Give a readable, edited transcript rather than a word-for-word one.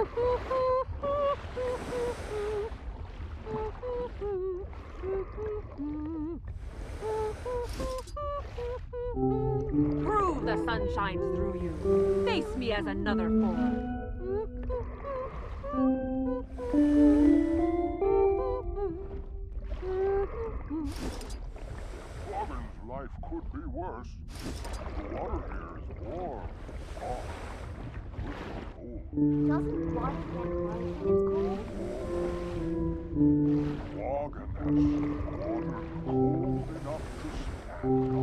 Prove the sun shines through you. Face me as another fool. Robin's life could be worse. The water here is warm, soft, cold. Doesn't water get hard when it's cold? Morgan has water cold enough to stand